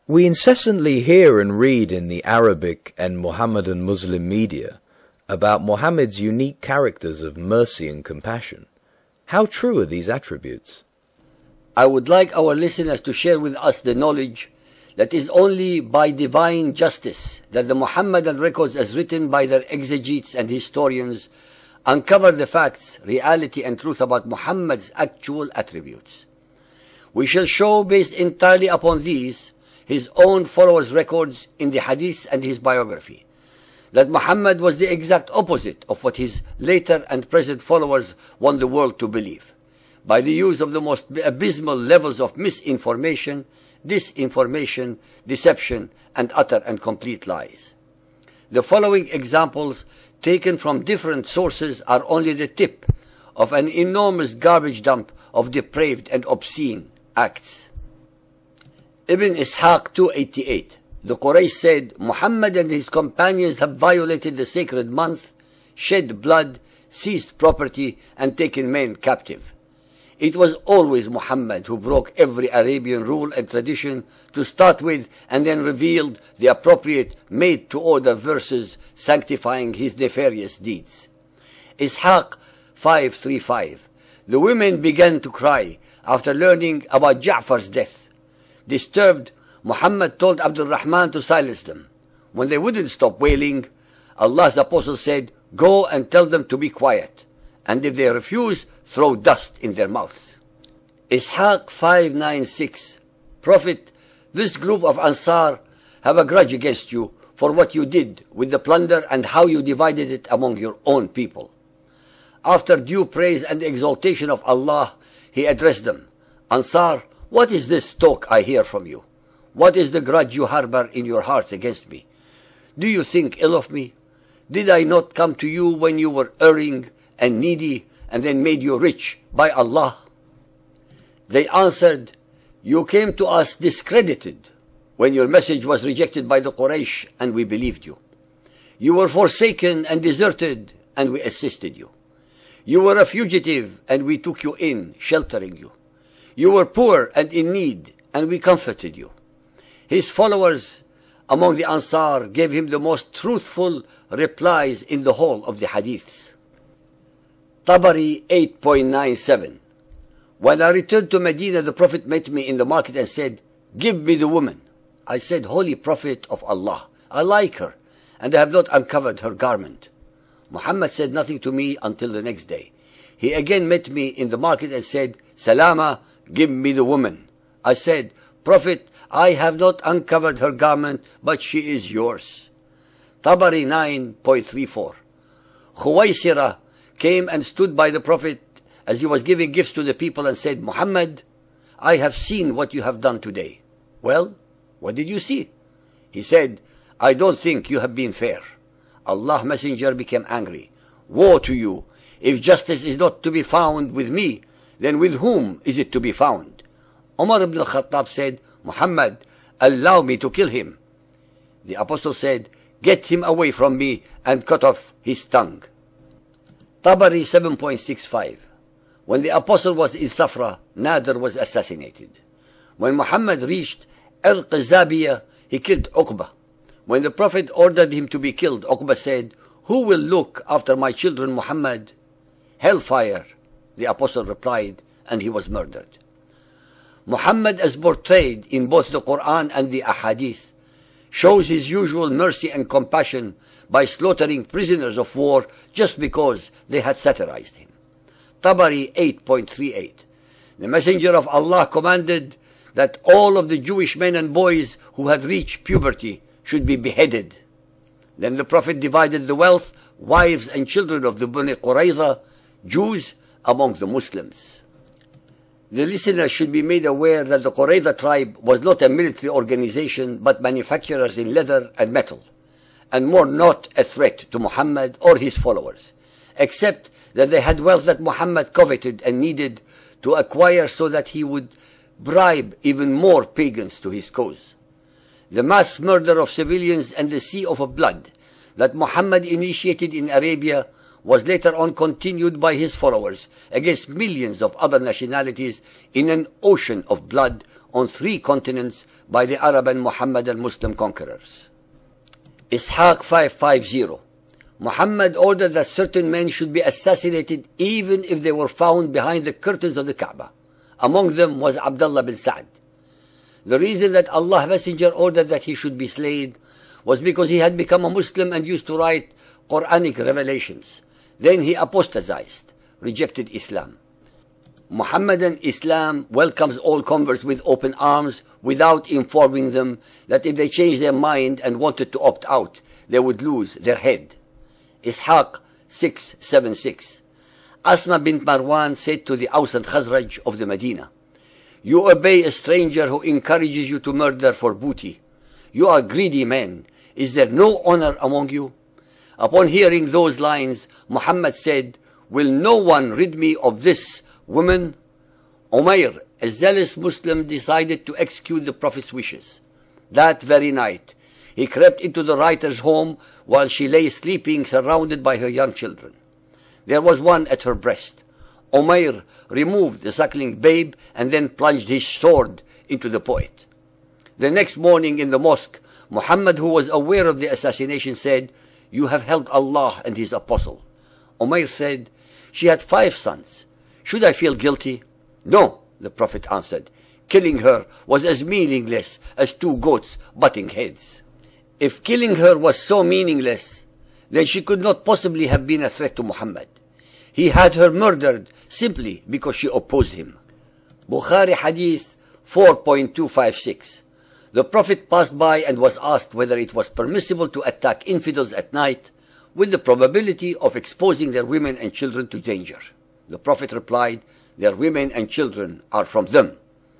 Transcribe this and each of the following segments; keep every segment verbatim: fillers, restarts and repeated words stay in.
We incessantly hear and read in the Arabic and Mohammedan Muslim media about Muhammad's unique characters of mercy and compassion. How true are these attributes? I would like our listeners to share with us the knowledge that is only by divine justice that the Muhammadan records as written by their exegetes and historians uncover the facts, reality and truth about Muhammad's actual attributes. We shall show, based entirely upon these, his own followers' records in the hadiths and his biography, that Muhammad was the exact opposite of what his later and present followers want the world to believe, by the use of the most abysmal levels of misinformation, disinformation, deception, and utter and complete lies. The following examples, taken from different sources, are only the tip of an enormous garbage dump of depraved and obscene acts. Ibn Ishaq two eighty-eight. The Quraysh said, Muhammad and his companions have violated the sacred month, shed blood, seized property, and taken men captive. It was always Muhammad who broke every Arabian rule and tradition to start with, and then revealed the appropriate made-to-order verses sanctifying his nefarious deeds. Ishaq five thirty-five. The women began to cry after learning about Ja'far's death. Disturbed, Muhammad told Abdul Rahman to silence them. When they wouldn't stop wailing, Allah's apostle said, Go and tell them to be quiet, and if they refuse, throw dust in their mouths. Ishaq five ninety-six. Prophet, this group of Ansar have a grudge against you for what you did with the plunder and how you divided it among your own people. After due praise and exaltation of Allah, he addressed them, Ansar, what is this talk I hear from you? What is the grudge you harbor in your hearts against me? Do you think ill of me? Did I not come to you when you were erring and needy, and then made you rich by Allah? They answered, You came to us discredited when your message was rejected by the Quraysh, and we believed you. You were forsaken and deserted, and we assisted you. You were a fugitive, and we took you in, sheltering you. You were poor and in need, and we comforted you. His followers among the Ansar gave him the most truthful replies in the whole of the hadiths. Tabari eight ninety-seven. When I returned to Medina, the Prophet met me in the market and said, Give me the woman. I said, Holy Prophet of Allah, I like her, and I have not uncovered her garment. Muhammad said nothing to me until the next day. He again met me in the market and said, Salama, give me the woman. I said, Prophet, I have not uncovered her garment, but she is yours. Tabari nine thirty-four. Khuwaisira came and stood by the Prophet as he was giving gifts to the people and said, Muhammad, I have seen what you have done today. Well, what did you see? He said, I don't think you have been fair. Allah's messenger became angry. Woe to you! If justice is not to be found with me, then with whom is it to be found? Umar ibn al-Khattab said, Muhammad, allow me to kill him. The apostle said, Get him away from me and cut off his tongue. Tabari seven sixty-five. When the apostle was in Safra, Nadir was assassinated. When Muhammad reached Al-Qazabiyah, he killed Uqba. When the Prophet ordered him to be killed, Uqba said, Who will look after my children, Muhammad? Hellfire, the apostle replied, and he was murdered. Muhammad, as portrayed in both the Quran and the Ahadith, shows his usual mercy and compassion by slaughtering prisoners of war just because they had satirized him. Tabari eight thirty-eight. The Messenger of Allah commanded that all of the Jewish men and boys who had reached puberty should be beheaded. Then the Prophet divided the wealth, wives and children of the Bani Qurayza, Jews, among the Muslims. The listeners should be made aware that the Qurayza tribe was not a military organization but manufacturers in leather and metal, and more not a threat to Muhammad or his followers, except that they had wealth that Muhammad coveted and needed to acquire so that he would bribe even more pagans to his cause. The mass murder of civilians and the sea of blood that Muhammad initiated in Arabia was later on continued by his followers against millions of other nationalities in an ocean of blood on three continents by the Arab and Muhammadan Muslim conquerors. Ishaq five fifty. Muhammad ordered that certain men should be assassinated even if they were found behind the curtains of the Kaaba. Among them was Abdullah bin Sa'd. The reason that Allah's Messenger ordered that he should be slain was because he had become a Muslim and used to write Quranic revelations. Then he apostatized, rejected Islam. Muhammadan Islam welcomes all converts with open arms without informing them that if they changed their mind and wanted to opt out, they would lose their head. Ishaq six seventy-six. Asma bint Marwan said to the Aus and Khazraj of the Medina, "You obey a stranger who encourages you to murder for booty. You are greedy men. Is there no honor among you?" Upon hearing those lines, Muhammad said, "Will no one rid me of this woman?" Umayr, a zealous Muslim, decided to execute the Prophet's wishes. That very night, he crept into the writer's home while she lay sleeping surrounded by her young children. There was one at her breast. Umayr removed the suckling babe and then plunged his sword into the poet. The next morning in the mosque, Muhammad, who was aware of the assassination, said, "You have helped Allah and His Apostle." Umayr said, "She had five sons. Should I feel guilty?" "No," the Prophet answered. "Killing her was as meaningless as two goats butting heads." If killing her was so meaningless, then she could not possibly have been a threat to Muhammad. He had her murdered simply because she opposed him. Bukhari Hadith four point two five six. The Prophet passed by and was asked whether it was permissible to attack infidels at night with the probability of exposing their women and children to danger. The Prophet replied, "Their women and children are from them."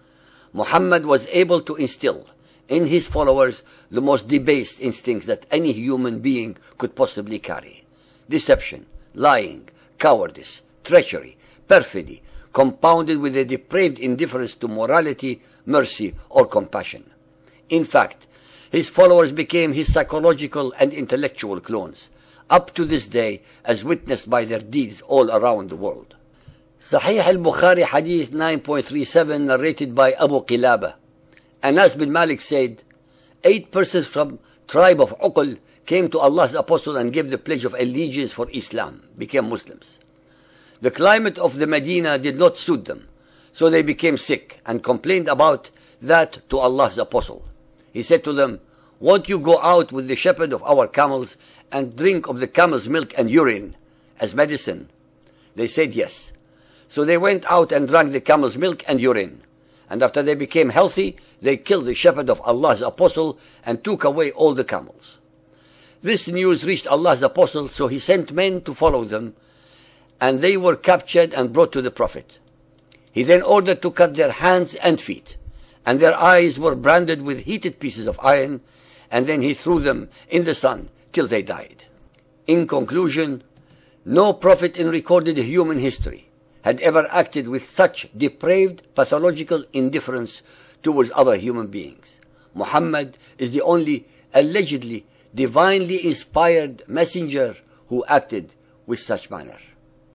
Muhammad was able to instill in his followers the most debased instincts that any human being could possibly carry. Deception, lying, cowardice, treachery, perfidy, compounded with a depraved indifference to morality, mercy, or compassion. In fact, his followers became his psychological and intellectual clones, up to this day, as witnessed by their deeds all around the world. Sahih al-Bukhari Hadith nine point three seven, narrated by Abu Qilaba. Anas bin Malik said, Eight persons from tribe of Uql came to Allah's Apostle and gave the pledge of allegiance for Islam, became Muslims. The climate of the Medina did not suit them, so they became sick and complained about that to Allah's Apostle. He said to them, "Won't you go out with the shepherd of our camels and drink of the camel's milk and urine as medicine?" They said yes. So they went out and drank the camel's milk and urine. And after they became healthy, they killed the shepherd of Allah's Apostle and took away all the camels. This news reached Allah's Apostle, so he sent men to follow them, and they were captured and brought to the Prophet. He then ordered to cut their hands and feet, and their eyes were branded with heated pieces of iron, and then he threw them in the sun till they died. In conclusion, no prophet in recorded human history had ever acted with such depraved pathological indifference towards other human beings. Muhammad is the only allegedly divinely inspired messenger who acted with such manner.